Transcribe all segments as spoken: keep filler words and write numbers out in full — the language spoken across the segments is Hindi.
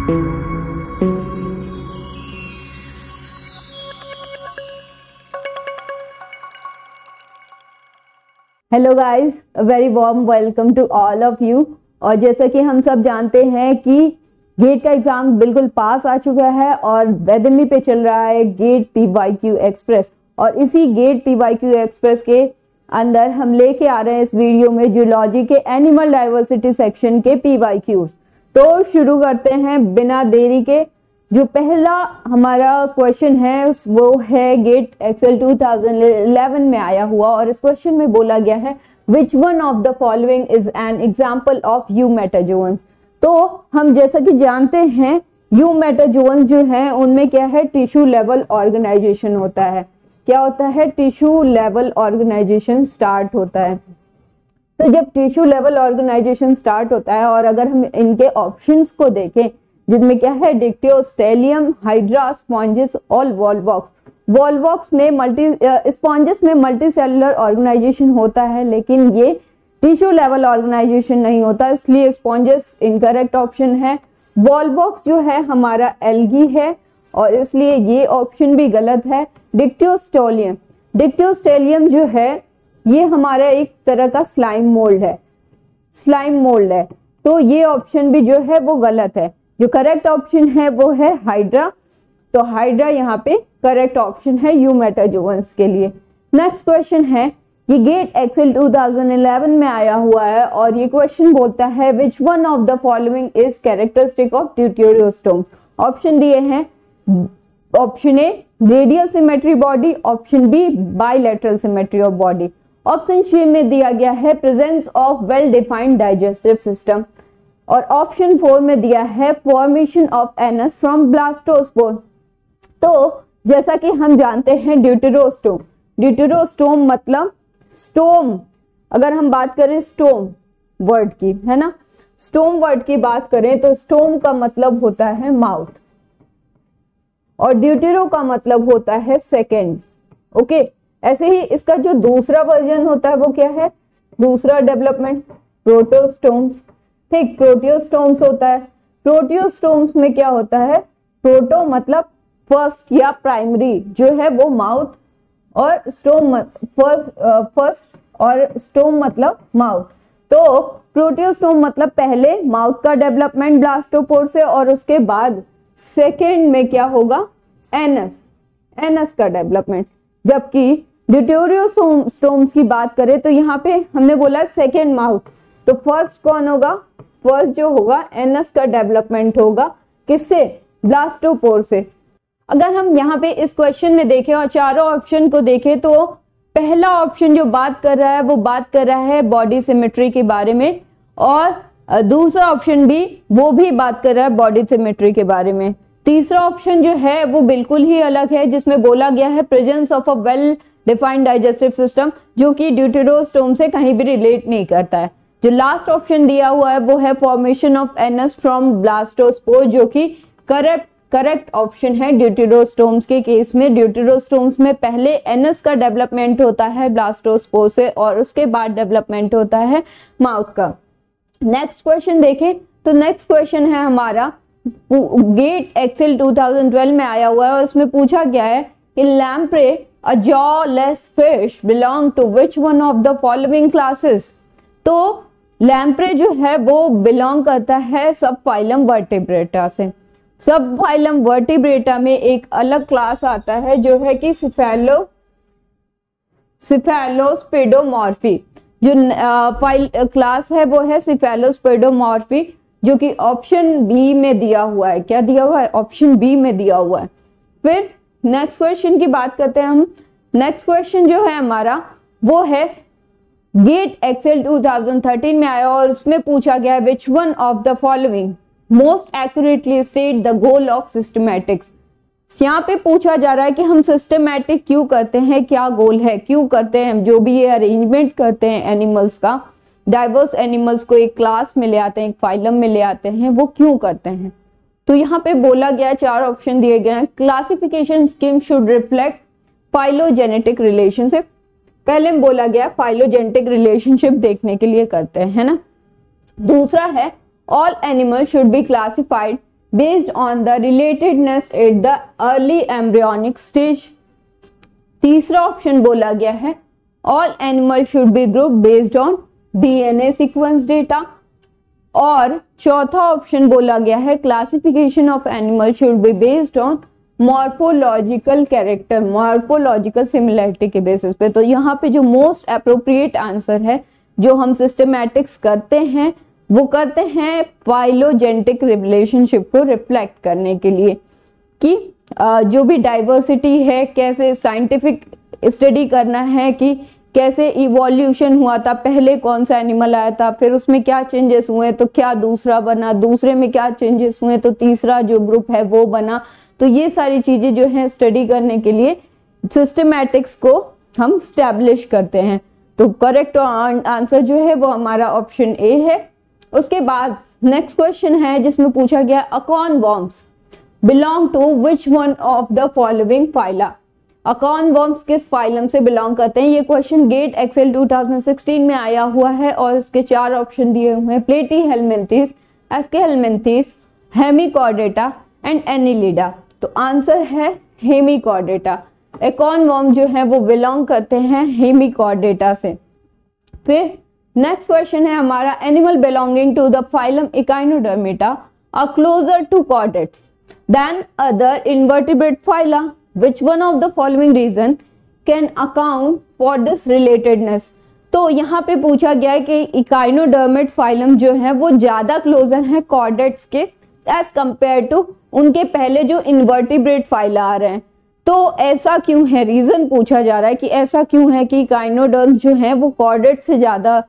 Hello guys, a very warm welcome to all of you. और जैसा कि हम सब जानते हैं कि गेट का एग्जाम बिल्कुल पास आ चुका है और बेदमी पे चल रहा है GATE P Y Q express. और इसी GATE P Y Q express के अंदर हम लेके आ रहे हैं इस वीडियो में जूलॉजी के एनिमल डाइवर्सिटी सेक्शन के पी वाई क्यूज। तो शुरू करते हैं बिना देरी के। जो पहला हमारा क्वेश्चन है वो है GATE Excel two thousand eleven में आया हुआ और इस क्वेश्चन में बोला गया है which one of the following is an example of eumetazoans. तो हम जैसा कि जानते हैं यूमेटाजोन्स जो है उनमें क्या है, टिश्यू लेवल ऑर्गेनाइजेशन होता है। क्या होता है? टिश्यू लेवल ऑर्गेनाइजेशन स्टार्ट होता है। तो जब टिश्यू लेवल ऑर्गेनाइजेशन स्टार्ट होता है और अगर हम इनके ऑप्शंस को देखें जिनमें क्या है, डिक्टियोस्टेलियम, हाइड्रा, स्पॉन्जेस और वॉलवॉक्स। वॉलवॉक्स में मल्टी स्पॉन्जेस में मल्टी सेलुलर ऑर्गेनाइजेशन होता है लेकिन ये टिश्यू लेवल ऑर्गेनाइजेशन नहीं होता, इसलिए स्पॉन्जेस इनकरेक्ट ऑप्शन है। वॉलवॉक्स जो है हमारा एल्गी है और इसलिए ये ऑप्शन भी गलत है। डिक्टियोस्टेलियम डिक्टियोस्टेलियम जो है ये हमारा एक तरह का स्लाइम मोल्ड है स्लाइम मोल्ड है तो ये ऑप्शन भी जो है वो गलत है। जो करेक्ट ऑप्शन है वो है हाइड्रा। तो हाइड्रा यहाँ पे करेक्ट ऑप्शन है यूमेटाजोन्स के लिए। नेक्स्ट क्वेश्चन है, ये GATE Excel two thousand eleven में आया हुआ है और ये क्वेश्चन बोलता है which one of the following is characteristic of deuterostomes. Option दिए हैं, option A radial symmetry body, option B bilateral symmetry of body, option C में दिया गया है presence of well defined digestive system और ऑप्शन फोर में दिया है formation of anus from blastopore. तो जैसा कि हम जानते हैं ड्यूटेरोस्टोम ड्यूटेरोस्टोम मतलब स्टोम। अगर हम बात करें स्टोम वर्ड की, है ना, स्टोम वर्ड की बात करें तो स्टोम का मतलब होता है माउथ और ड्यूटेरो का मतलब होता है सेकेंड। ओके, ऐसे ही इसका जो दूसरा वर्जन होता है वो क्या है, दूसरा डेवलपमेंट प्रोटोस्टोम्स। ठीक, प्रोटियोस्टोम्स होता है। प्रोटियोस्टोम्स में क्या होता है, प्रोटो मतलब फर्स्ट या प्राइमरी जो है वो माउथ और स्टोम फर्स्ट फर्स्ट और स्टोम मतलब माउथ। तो प्रोटियोस्टोम मतलब पहले माउथ का डेवलपमेंट ब्लास्टोपोर से और उसके बाद सेकेंड में क्या होगा, एनस एनस का डेवलपमेंट। जबकि ड्यूटेरियोस्टोम्स की बात करें तो यहाँ पे हमने बोला सेकेंड माउथ, तो फर्स्ट कौन होगा, फर्स्ट जो होगा एनस का डेवलपमेंट होगा किससे, ब्लास्टोपोर से। अगर हम यहाँ पे इस क्वेश्चन में देखें और चारों ऑप्शन को देखें तो पहला ऑप्शन जो बात कर रहा है वो बात कर रहा है बॉडी सिमेट्री के बारे में और दूसरा ऑप्शन भी वो भी बात कर रहा है बॉडी सिमेट्री के बारे में। तीसरा ऑप्शन जो है वो बिल्कुल ही अलग है जिसमें बोला गया है presence of a well defined digestive system, जो कि ड्यूटेरोस्टोम से कहीं भी रिलेट नहीं करता है। जो लास्ट ऑप्शन दिया हुआ है वो है formation of anus from blastopore, जो कि करेक्ट करेक्ट ऑप्शन है। ड्यूटेरोस्टोम्स के केस में ड्यूटेरोस्टोम्स में पहले एनस का डेवलपमेंट होता है ब्लास्टोस्पोर से और उसके बाद डेवलपमेंट होता है माउथ का। नेक्स्ट क्वेश्चन देखें तो नेक्स्ट क्वेश्चन है हमारा GATE Excel two thousand twelve में आया हुआ है और इसमें पूछा गया है कि lamprey a jawless fish belong to which one of the following classes. तो लैम्प्रे जो है वो बिलोंग करता है सब फाइलम वर्टिब्रेटा से। सब फाइलम वर्टिब्रेटा में एक अलग क्लास आता है जो है कि सिफेलो सिफेलोस्पेडोमॉर्फी। जो फाइल क्लास है वो है सिफेलोस्पेडोमॉर्फी, जो कि ऑप्शन बी में दिया हुआ है। क्या दिया हुआ है? ऑप्शन बी में दिया हुआ है। फिर नेक्स्ट क्वेश्चन की बात करते हैं हम। नेक्स्ट क्वेश्चन जो है हमारा वो है GATE Excel two thousand thirteen में आया और इसमें पूछा गया है which one of the following most accurately state the goal of systematics. यहाँ पे पूछा जा रहा है कि हम सिस्टमैटिक क्यों करते हैं, क्या गोल है, क्यों करते हैं, जो भी ये अरेंजमेंट करते हैं एनिमल्स का, डाइवर्स एनिमल्स को एक क्लास में ले आते हैं, एक फाइलम में ले आते हैं, वो क्यों करते हैं। तो यहाँ पे बोला गया, चार ऑप्शन दिए गए हैं। Classification scheme should reflect phylogenetic relationship. पहले में बोला गया फाइलोजेनेटिक रिलेशनशिप देखने के लिए करते हैं, है ना। दूसरा है all animal should be classified based on the relatedness at the early embryonic stage. तीसरा ऑप्शन बोला गया है all animal should be group based on DNA sequence data. और चौथा ऑप्शन बोला गया है classification of animal should be based on morphological character, morphological similarity के बेसिस पे। तो यहाँ पे जो मोस्ट अप्रोप्रिएट आंसर है जो हम सिस्टमैटिक्स करते हैं वो करते हैं फाइलोजेनेटिक रिलेशनशिप को रिफ्लेक्ट करने के लिए कि जो भी डाइवर्सिटी है, कैसे साइंटिफिक स्टडी करना है कि कैसे इवोल्यूशन हुआ था, पहले कौन सा एनिमल आया था, फिर उसमें क्या चेंजेस हुए तो क्या दूसरा बना, दूसरे में क्या चेंजेस हुए तो तीसरा जो ग्रुप है वो बना। तो ये सारी चीजें जो है स्टडी करने के लिए सिस्टमैटिक्स को हम स्टैब्लिश करते हैं। तो करेक्ट आंसर जो है वो हमारा ऑप्शन ए है। उसके बाद नेक्स्ट क्वेश्चन है जिसमें पूछा गया acorn worms belong to which one of the following phyla. Acorn worms किस फाइलम से बिलोंग करते हैं? ये क्वेश्चन गेट एक्सेल दो हज़ार सोलह में आया हुआ है और इसके चार ऑप्शन दिए हुए हैं, platyhelminthes, aschelminthes, hemichordata and annelida. तो आंसर है हेमिकॉर्डेटा। अकॉर्न वर्म जो है वो बिलोंग करते हैं हेमिकॉर्डेटा से। फिर नेक्स्ट क्वेश्चन है हमारा animal belonging to the phylum echinodermata are closer to chordates than other invertebrate phyla, which one of the following reason can account for this relatedness। तो यहाँ पे पूछा गया है कि इकाइनोडर्मेट फाइलम जो है वो ज्यादा क्लोजर है कॉर्डेट्स के एज कंपेयर टू उनके पहले जो इनवर्टिब्रेट फाइला आ रहे हैं। तो ऐसा क्यों है, रीजन पूछा जा रहा है कि ऐसा क्यों है कि इकाइनोडर्म्स जो है वो कॉर्डेट से ज्यादा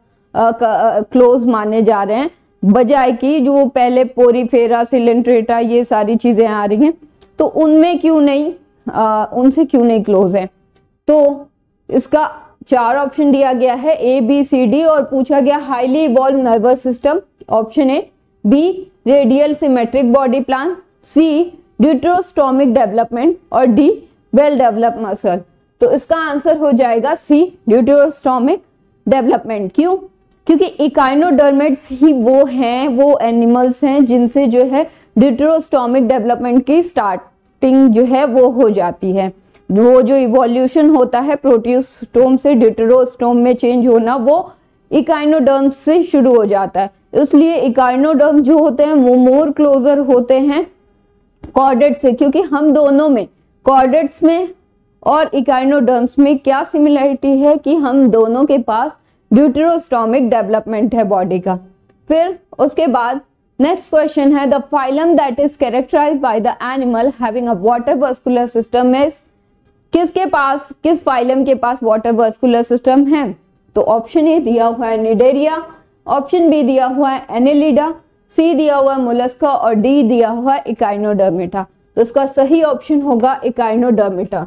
क्लोज माने जा रहे हैं बजाय कि जो पहले पोरीफेरा, सिलेंट्रेटा ये सारी चीजें आ रही हैं तो उनमें क्यों नहीं, आ, उनसे क्यों नहीं क्लोज है। तो इसका चार ऑप्शन दिया गया है ए बी सी डी और पूछा गया highly evolve nervous system, option A, B radial symmetric body plan, C deuterostomic development और डी वेल डेवलप मसल। तो इसका आंसर हो जाएगा सी ड्यूटेरोस्टोमिक डेवलपमेंट। क्यों? क्योंकि इकाइनोडर्मेट्स ही वो हैं, वो एनिमल्स हैं जिनसे जो है ड्यूटेरोस्टोमिक डेवलपमेंट की स्टार्टिंग जो है वो हो जाती है। वो जो इवोल्यूशन होता है प्रोटियोस्टोम से ड्यूटेरोस्टोम में चेंज होना वो इकाइनोडर्म्स से शुरू हो जाता है। इसलिए इकाइनोडर्म जो होते हैं वो मोर क्लोजर होते हैं कॉर्डेट से, क्योंकि हम दोनों में कॉर्डेट्स में और इकाइनोडर्म्स में क्या सिमिलरिटी है कि हम दोनों के पास ड्यूटेरोस्टोमिक डेवलपमेंट है बॉडी का। फिर उसके बाद नेक्स्ट क्वेश्चन है the phylum that is characterized by the animal having a water vascular system is, किसके पास, किस फाइलम के पास वाटर वास्कुलर सिस्टम है? तो ऑप्शन ए दिया हुआ है निडेरिया, ऑप्शन बी दिया हुआ है एनेलिडा, सी दिया हुआ है मोलस्का और डी दिया हुआ है इकाइनोडर्मेटा। तो इसका सही ऑप्शन होगा इकाइनोडर्मेटा।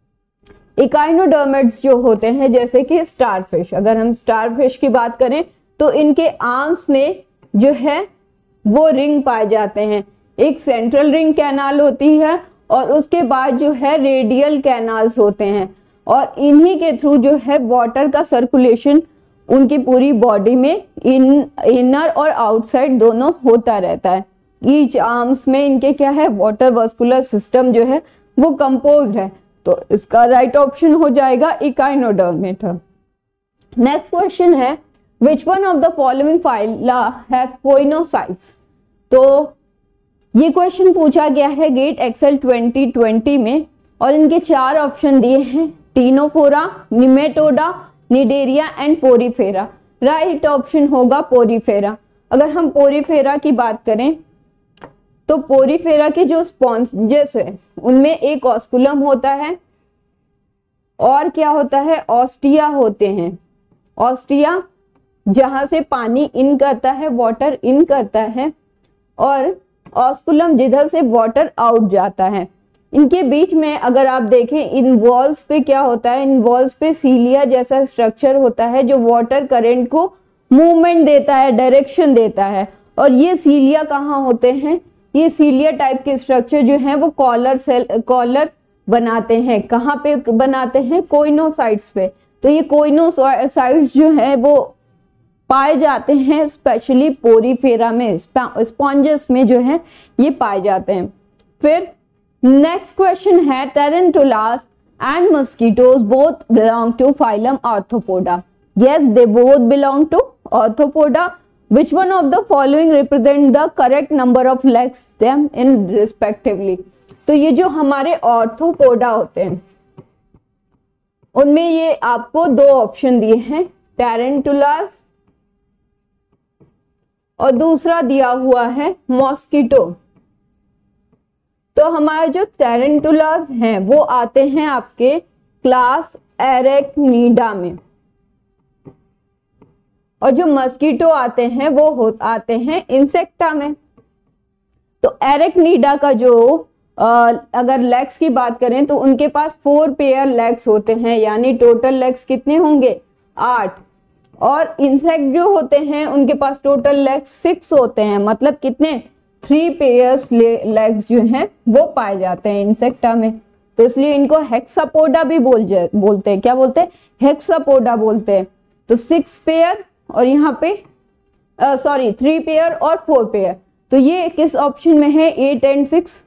इकाइनोडर्मेट्स जो होते हैं जैसे कि स्टारफिश, अगर हम स्टारफिश की बात करें तो इनके आर्म्स में जो है वो रिंग पाए जाते हैं, एक सेंट्रल रिंग कैनाल होती है और उसके बाद जो है रेडियल कैनाल्स होते हैं और इन्हीं के थ्रू जो है वाटर का सर्कुलेशन उनकी पूरी बॉडी में इन इनर और आउटसाइड दोनों होता रहता है। ईच आर्म्स में इनके क्या है वाटर वास्कुलर सिस्टम जो है वो कंपोज्ड है। तो इसका राइट ऑप्शन हो जाएगा इकाइनोडर्मेटा। नेक्स्ट क्वेश्चन है which one of the following phyla have choanocytes. तो ये क्वेश्चन पूछा गया है गेट एक्सेल ट्वेंटी ट्वेंटी में और इनके चार ऑप्शन दिए हैं ctenophora, nematoda, cnidaria and porifera. Right option होगा पोरीफेरा। अगर हम पोरीफेरा की बात करें तो पोरीफेरा के जो स्पॉन्जेस है उनमें एक ऑस्कुलम होता है और क्या होता है ऑस्टिया होते हैं। ऑस्टिया जहां से पानी इन करता है, वाटर इन करता है, और ऑस्कुलम जिधर से वाटर आउट जाता है। इनके बीच में अगर आप देखें इन वॉल्स पे क्या होता है, इन वॉल्स पे सीलिया जैसा स्ट्रक्चर होता है जो वाटर करंट को मूवमेंट देता है, डायरेक्शन देता है। और ये सीलिया कहाँ होते हैं, ये सीलिया टाइप के स्ट्रक्चर जो है वो कॉलर सेल कॉलर बनाते हैं। कहाँ पे बनाते हैं? कोइनोसाइट्स पे। तो ये कोइनोसाइट्स जो है वो पाए जाते हैं, स्पेशली पोरीफेरा में, स्पॉन्जेस में जो है ये पाए जाते हैं। फिर नेक्स्ट क्वेश्चन है tarantulas and mosquitoes both belong to phylum arthropoda. Yes, they both belong to arthropoda. Which one of the following represent the correct number of legs them in respectively? तो ये जो हमारे ऑर्थोपोडा होते हैं उनमें ये आपको दो ऑप्शन दिए हैं, टेरेंटुलास और दूसरा दिया हुआ है मॉस्किटो। तो हमारे जो टेरेंटुलास हैं वो आते हैं आपके क्लास एरेक्निडा में, और जो मस्कीटो आते हैं वो हो आते हैं इंसेक्टा में। तो एरेक्निडा का जो आ, अगर लेग्स की बात करें तो उनके पास फोर पेयर लेग्स होते हैं, यानी टोटल लेग्स कितने होंगे, आठ। और इंसेक्ट जो होते हैं उनके पास टोटल लेग्स सिक्स होते हैं, मतलब कितने, थ्री पेयर्स लेग्स जो हैं वो पाए जाते हैं इंसेक्टा में। तो इसलिए इनको हेक्सापोडा भी बोल बोलते हैं। क्या बोलते हैं, हेक्सापोडा बोलते हैं। तो सिक्स पेयर और यहाँ पे सॉरी थ्री पेयर और फोर पेयर। तो ये किस ऑप्शन में है, eight and six,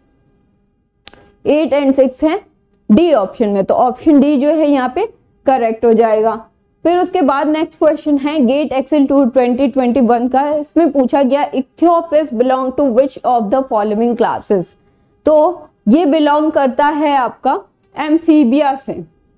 eight and six है डी ऑप्शन में। तो ऑप्शन डी जो है यहाँ पे करेक्ट हो जाएगा। फिर उसके बाद नेक्स्ट क्वेश्चन है GATE Excel to twenty twenty one का। इसमें पूछा गया Ichthyophis belong to which of the following classes. तो ये बिलोंग करता है आपका एम्फीबिया से।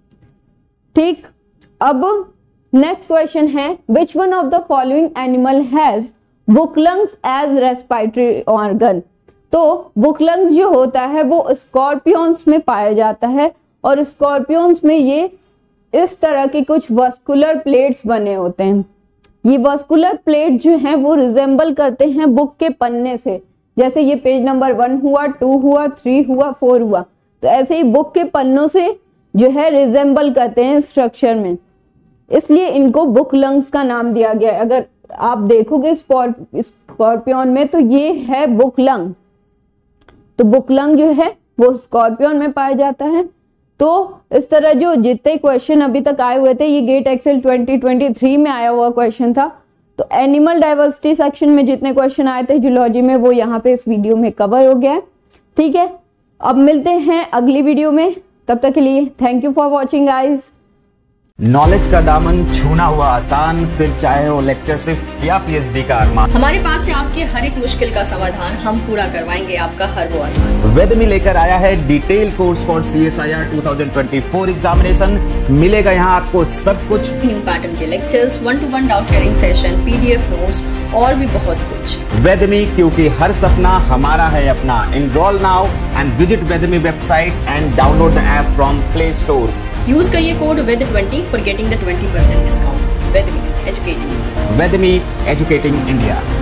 ठीक, अब नेक्स्ट क्वेश्चन है which one of the following animal has book lungs as respiratory organ. तो बुक लंग्स जो होता है वो स्कॉर्पियंस में पाया जाता है, और स्कॉर्पियंस में ये इस तरह के कुछ वस्कुलर प्लेट्स बने होते हैं। ये वस्कुलर प्लेट जो हैं वो रिजेंबल करते हैं बुक के पन्ने से। जैसे ये पेज नंबर वन हुआ, टू हुआ, थ्री हुआ, फोर हुआ, तो ऐसे ही बुक के पन्नों से जो है रिजेंबल करते हैं स्ट्रक्चर में, इसलिए इनको बुक लंग्स का नाम दिया गया है। अगर आप देखोगे स्कॉर्पियन में तो ये है बुक लंग। तो बुक लंग जो है वो स्कॉर्पियन में पाया जाता है। तो इस तरह जो जितने क्वेश्चन अभी तक आए हुए थे, ये GATE XL twenty twenty three में आया हुआ क्वेश्चन था। तो एनिमल डाइवर्सिटी सेक्शन में जितने क्वेश्चन आए थे जूलॉजी में, वो यहाँ पे इस वीडियो में कवर हो गया है। ठीक है, अब मिलते हैं अगली वीडियो में, तब तक के लिए thank you for watching guys. Knowledge का दामन छूना हुआ आसान, फिर चाहे वो लेक्चरशिप या पीएचडी का अरमान। हमारे पास से आपके हर एक मुश्किल का समाधान हम पूरा करवाएंगे, आपका हर वो अरमान। वेदमी लेकर आया है detail course for CSIR two thousand twenty four examination. मिलेगा यहाँ आपको सब कुछ, न्यू पैटर्न के lectures, one to one doubt clearing session, PDF notes और भी बहुत कुछ। वेदमी, क्योंकि हर सपना हमारा है अपना। Enrol now and visit Vedmi website and download the app from play store. Use करिए code Ved twenty for getting the twenty percent discount. Vedmi educating Vedmi educating India.